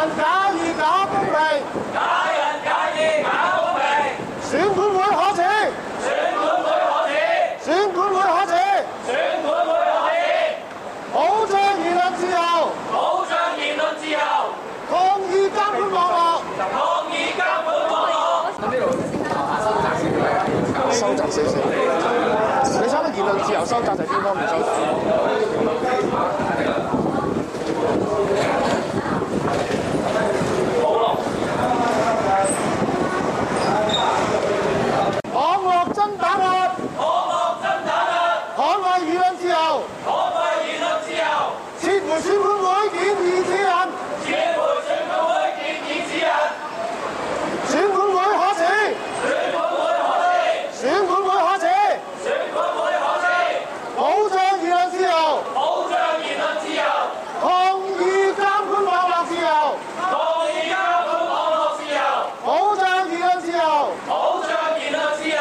假意假公平， 假仁假義假公平， 選管會可耻， 選管會可耻， 選管會可耻， 選管會可耻， 保障言論自由， 保障言論自由， 抗議監管網絡， 抗議監管網絡。 收窄少少。你想言論自由收窄就邊方面收窄？網絡真打壓， 網絡真打壓， 捍衛言論自由， 捍衛言論自由， 撤回選管會建議指引， 撤回選管會建議指引， 選管會可耻， 選管會可耻， 選管會可耻， 選管會可耻， 保障言論自由， 保障言論自由， 抗議監管網絡自由， 抗議監管網絡自由， 保障言論自由。 保障言論自由。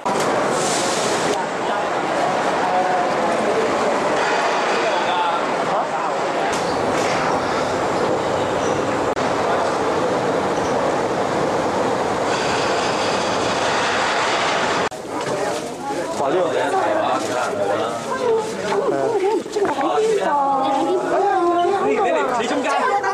話呢個你一齊話其他人冇啦。你中間。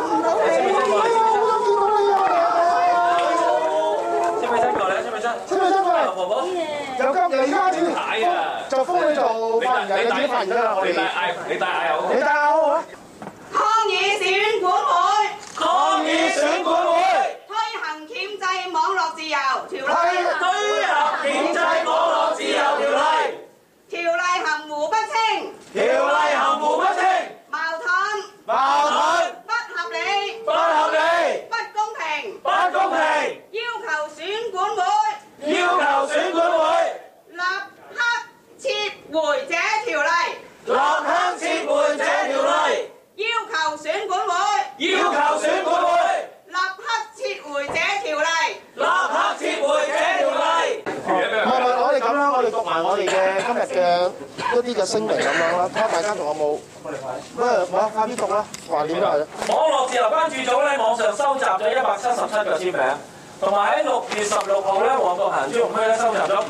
有今日而家先睇啊！ 就封你做發言人，你自己發言啦，我哋。 你帶嗌好。 你帶嗌好啊！ 抗議選管會， 抗議選管會， 推行憲制網絡自由條例， 推行憲制網絡自由條例， 條例含糊不清， 條例含糊不清， 矛盾， 矛盾， 不合理， 不合理， 不公平， 不公平， 要求選管會要求選管會立刻撤回這條例， 立刻撤回這條例， 要求選管會要求選管會立刻撤回這條例。 立刻撤回這條例。 唔係，我哋咁啦，我哋讀埋我哋嘅今日嘅一啲嘅聲明咁樣啦，睇下大家仲有冇？我快啲讀啦，橫掂都係啦。 網絡自由關注組咧，網上收集咗177個簽名，同埋喺6月16號咧，旺角行專用區咧收集咗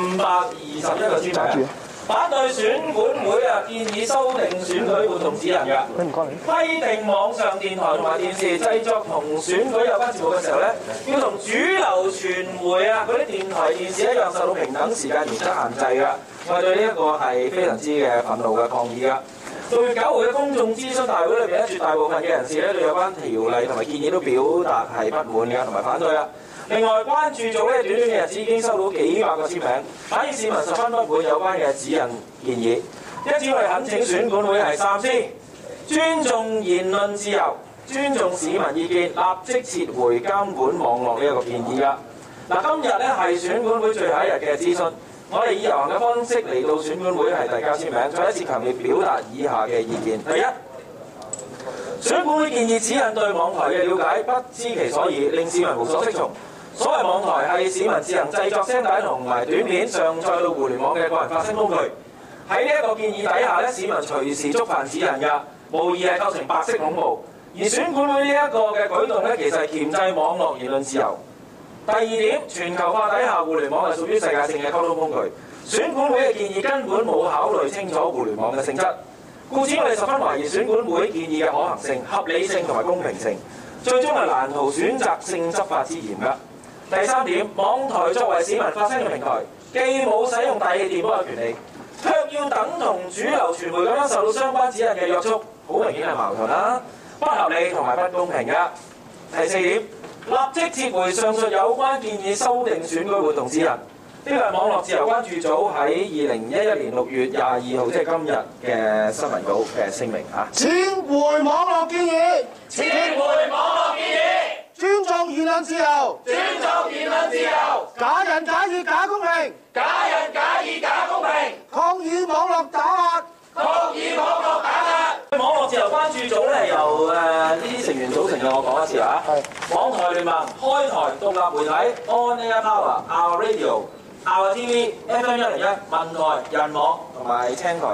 521個簽名，反對選管會建議修訂選舉活動指引嘅，規定網上電台同埋電視製作同選舉有關節目嘅時候咧，要同主流傳媒嗰啲電台電視一樣受到平等時間原則限制嘅。我哋對呢一個係非常之嘅憤怒嘅抗議㗎。6月9號嘅公眾諮詢大會裏邊咧，絕大部分嘅人士咧對有關條例同埋建議都表達係不滿嘅同埋反對啦。另外，關注組咧短短嘅日子已經收到幾百個簽名，反映市民十分不滿有關嘅指引建議。因此，我哋懇請選管會係三思，尊重言論自由，尊重市民意見，立即撤回監管網絡呢一個建議㗎。嗱，今日咧係選管會最後一日嘅諮詢。我哋以遊行嘅方式嚟到選管會係遞交簽名，再一次強烈表達以下嘅意見。第一，選管會建議指引對網台嘅了解不知其所以，令市民無所適從。所謂網台係市民自行製作聲帶同埋短片上載到互聯網嘅個人發聲工具。喺呢一個建議底下咧，市民隨時觸犯指引㗎，無疑係構成白色恐怖。而選管會呢一個嘅舉動咧，其實係鉗制網絡言論自由。第二點，全球化底下互聯網係屬於世界性嘅溝通工具。選管會嘅建議根本冇考慮清楚互聯網嘅性質，故此我哋十分懷疑選管會建議嘅可行性、合理性同埋公平性，最終係難逃選擇性執法之嫌㗎。第三點，網台作為市民發聲嘅平台，既冇使用大氣電波嘅權利，卻要等同主流傳媒咁樣受到相關指引嘅約束，好明顯係矛盾啦，不合理同埋不公平㗎。第四點，立即撤回上述有關建議修訂選舉活動指引。呢個係網絡自由關注組喺2011年6月22號，即係今日嘅新聞稿嘅聲明嚇。 撤回網絡建議， 撤回網絡建議， 尊重言論自由， 尊重言論自由， 假仁假義假公平， 假仁假義假公平， 抗議網絡打壓， 抗議網絡打壓。網絡自由關注組咧由呢啲成員組成嘅，我講一次啊。係。網台聯盟、開台、獨立媒體、On Air Power、Our Radio、Our TV、FM 101、文台、人網同埋青台嘅。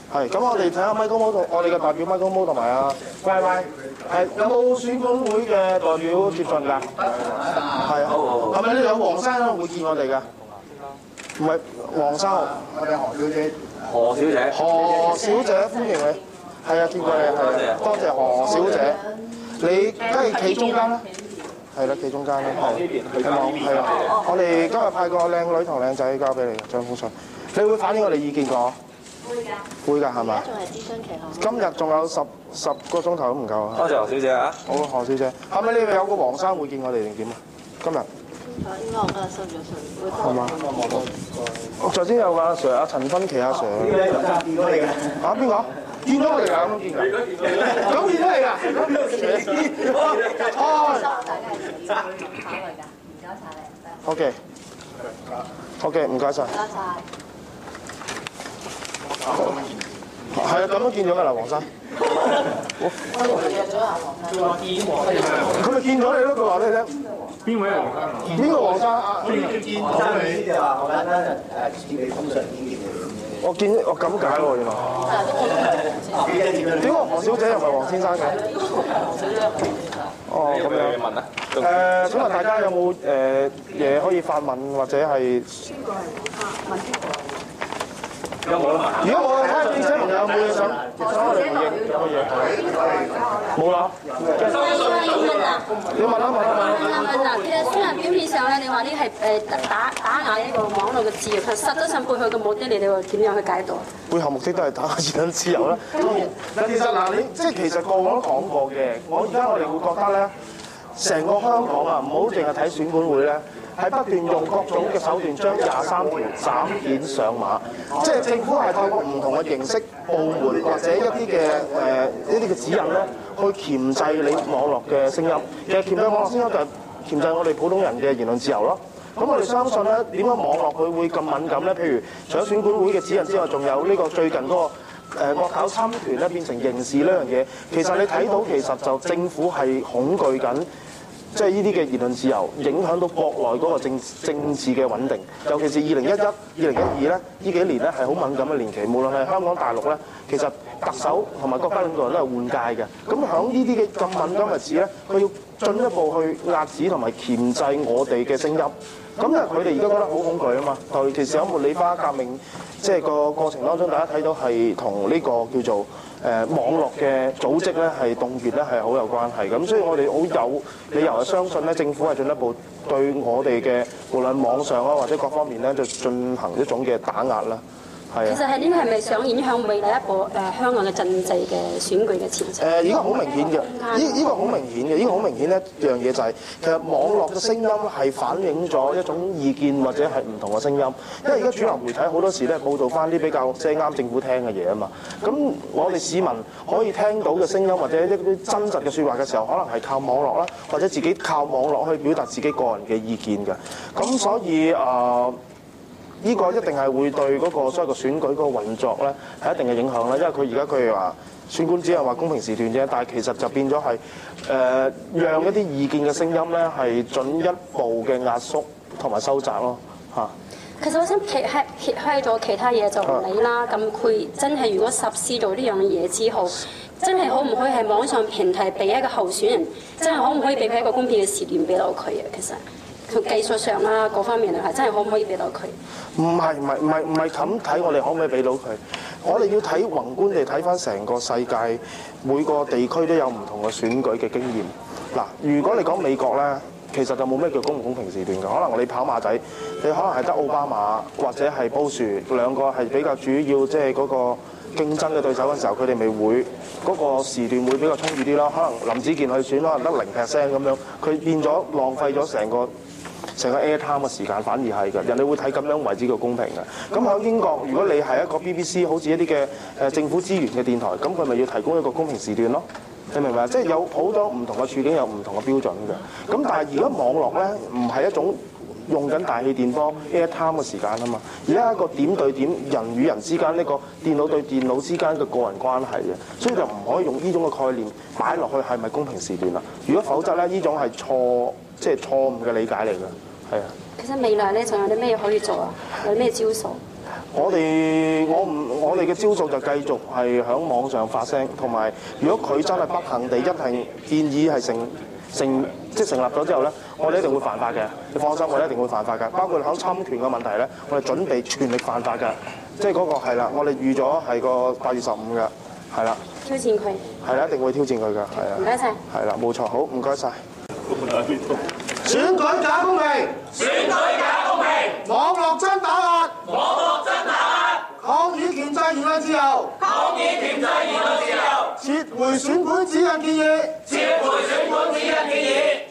係，咁我哋睇下 Michael Mo 同我哋嘅代表 Michael Mo 同埋啊 Y Y， 係有冇選管會嘅代表接信㗎？係啊，係咪呢度有黃生會見我哋㗎？唔係黃生，我哋何小姐。 何小姐。 何小姐歡迎你，係啊，見過你係啊，多謝何小姐。你梗係企中間啦。係啦，企中間啦，係望係啊！我哋今日派個靚女同靚仔交俾你，張封信。你會反映我哋意見個？會㗎係嘛？仲係諮詢期嗬？今日仲有十個鐘頭都唔夠啊！ 多謝何小姐啊！ 好，何小姐，係咪你哋有個黃生會見我哋定點啊？今日？ 應該我今日收咗信， 係嘛？我頭先有個阿 Sir， 阿陳芬琪阿 Sir。邊個見到你㗎？啊邊個？見到我哋㗎？咁見㗎？咁見到你㗎？哦。 大家係點考慮㗎？唔該晒你。 OK。OK， 唔該晒。 唔該晒。 係啊，咁都見咗㗎啦，黃生。 我哋約咗阿黃生。 佢咪見咗你咯？佢話俾你聽。邊位啊？邊個黃生啊？ 見黃生你就話我簡單處理通常已經見你。 我咁解喎，原來。點解黃小姐又唔係黃先生嘅？哦，咁樣。 問啊？ 請問大家有冇嘢可以發問或者係？ 有冇得問？ 如果冇，睇下記者朋友有冇嘢想我哋回應，有乜嘢？冇啦。你問啦。 其實雖然表面上咧，你話呢係打壓一個網絡嘅自由，但實質上背後嘅目的，你哋會點樣去解讀？ 背後目的都係打壓言論自由啦。嗱，其實嗱，你即係其實過往都講過嘅。我哋會覺得咧，成個香港啊，唔好淨係睇選管會咧。係不斷用各種嘅手段將23條斬件上馬，即係政府係透過唔同嘅形式、部門或者一啲嘅指引咧，去鉗制你網絡嘅聲音。其實鉗制網絡聲音就係鉗制我哋普通人嘅言論自由咯。咁我哋相信咧，點解網絡佢會咁敏感咧？譬如除咗選管會嘅指引之外，仲有呢個最近嗰個惡搞參團咧變成刑事呢樣嘢。其實你睇到其實就政府係恐懼緊。即係呢啲嘅言論自由影響到國內嗰個政治嘅穩定，尤其是2011、2012咧，呢幾年咧係好敏感嘅年期。無論係香港、大陸咧，其實特首同埋國家領導人都係換屆嘅。咁響呢啲嘅咁敏感嘅日子咧，佢要進一步去壓止同埋鉗制我哋嘅聲音。咁因為佢哋而家覺得好恐懼啊嘛。尤其是喺茉莉花革命即係個過程當中，大家睇到係同呢個叫做網絡嘅組織咧係凍結咧係好有關係。咁所以我哋好有理由係相信咧，政府係進一步對我哋嘅無論網上啊或者各方面咧，就進行一種嘅打壓啦。係啊。 其實係呢個係咪想影響未來一個香港嘅政制嘅選舉嘅前程？ 呢個好明顯嘅，呢個好明顯嘅，呢個好明顯一樣嘢就係其實網絡嘅聲音係反映咗一種意見或者係唔同嘅聲音。因為而家主流媒體好多時咧報導翻啲比較即係啱政府聽嘅嘢啊嘛。咁我哋市民可以聽到嘅聲音或者一啲真實嘅説話嘅時候，可能係靠網絡啦，或者自己靠網絡去表達自己個人嘅意見嘅。咁所以呢個一定係會對嗰個所謂嘅選舉嗰個運作咧係一定嘅影響啦，因為佢話選管只係話公平時段啫，但係其實就變咗係讓一啲意見嘅聲音咧係進一步嘅壓縮同埋收窄咯嚇。 其實我想揭開咗其他嘢就唔理啦。咁佢真係如果實施咗呢樣嘢之後，真係可唔可以喺網上平台俾一個候選人，真係可唔可以俾佢一個公平嘅時段俾到佢啊？其實。從技術上啦，各方面係真係可唔可以俾到佢？ 唔係咁睇，我哋可唔可以俾到佢？我哋要睇宏觀地睇翻成個世界，每個地區都有唔同嘅選舉嘅經驗。嗱，如果你講美國咧，其實就冇咩叫公唔公平時段嘅。可能你跑馬仔，你可能係得奧巴馬或者係布殊兩個係比較主要即係嗰個競爭嘅對手嘅時候，佢哋咪會嗰個時段會比較充裕啲咯。可能林子健去選可能得0% 咁樣，佢變咗浪費咗成個 airtime 嘅時間，反而係嘅，人哋會睇咁樣為之叫公平嘅。咁喺英國，如果你係一個 BBC 好似一啲嘅政府資源嘅電台，咁佢咪要提供一個公平時段咯？你明唔明啊？即係有好多唔同嘅處境，有唔同嘅標準嘅。咁但係而家網絡咧，唔係一種用緊大氣電波 airtime 嘅時間啊嘛，而家係一個點對點人與人之間呢個電腦對電腦之間嘅個人關係嘅，所以就唔可以用呢種嘅概念擺落去係咪公平時段啦？如果否則咧，呢種係即係錯誤嘅理解嚟嘅，係啊。 其實未來咧仲有啲咩可以做啊？有啲咩招數？ 我哋嘅招數就繼續係喺網上發聲，同埋如果佢真係不幸地一定建議係成立咗之後咧，我哋一定會犯法嘅。你放心，我哋一定會犯法嘅。包括喺侵權嘅問題咧，我哋準備全力犯法嘅。即係嗰個係啦，我哋預咗係個8月15嘅，係啦。 挑戰佢。 係啦，一定會挑戰佢嘅，係啊。 唔該晒。 係啦，冇錯，好，唔該晒。選舉假公平， 選舉假公平， 網絡真打壓， 網絡真打壓， 抗議權制言論自由， 抗議權制言論自由， 撤回選管指引建議， 撤回選管指引建議。